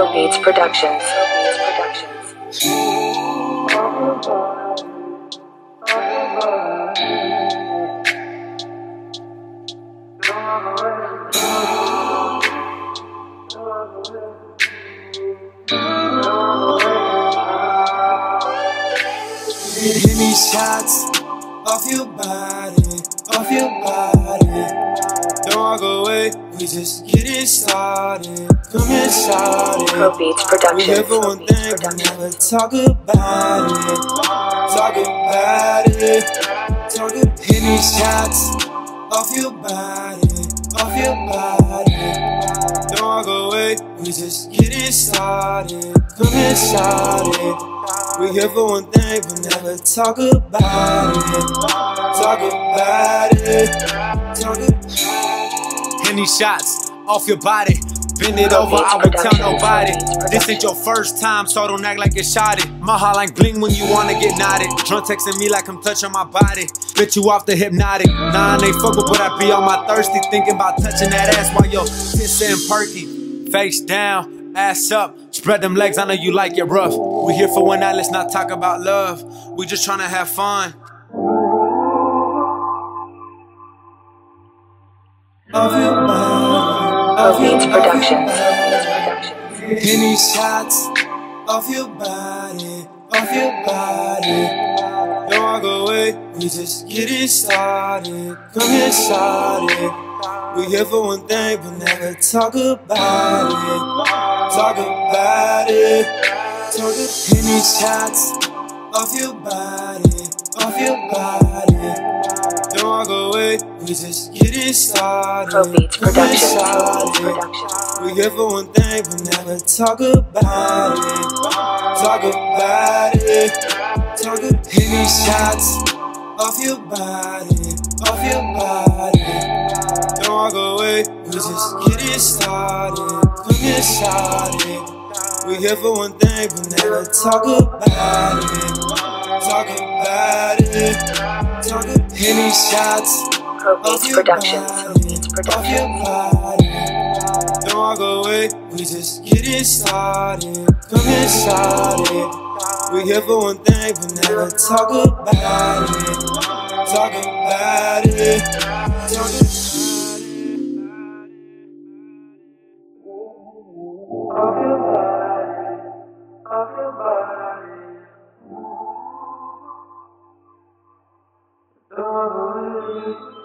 Beats Productions. Hit me shots off your body, off your body. Don't walk away, we just getting started. Come inside it. Beats We Productions. here for one thing, but never talk about it. Talk about it. Talk about hit me shots off your body, off your body. Don't walk away, we just getting started. Come inside it. We here for one thing, but never talk about it. Talk about it. Talk about it. Henny shots off your body. Bend it over, I won't tell nobody. This ain't your first time, so don't act like you shot it. My hotline bling when you wanna get knotted. Drunk texting me like I'm touching my body. Bit you off the hypnotic. Nah, I ain't fuck with, but I be on my thirsty. Thinking about touching that ass while your tits and perky. Face down, ass up. Spread them legs, I know you like it rough. We here for one night, let's not talk about love. We just tryna have fun. Off your body, Beats Productions. hit me shots off your body, off your body. Don't walk away, we just getting started. Come inside it. We here for one thing, but never talk about it. Talk about it. Talk about hit me shots off your body, off your body. Don't walk away, we just getting started. Beats Come Productions. inside it. We here for one thing, but never talk about it. Talk about it. Talk about hit me shots off your body, off your body. Don't walk away, we just getting started. Come inside it. We here for one thing, but never talk about it. Talk about it. Talk about hit me shots off Beats your Productions. body, off your body. Don't walk away, we just getting started. Come inside it. We here for one thing, but never talk about it. Talk about it. Talk about it. Off your body, off your body. Don't walk away.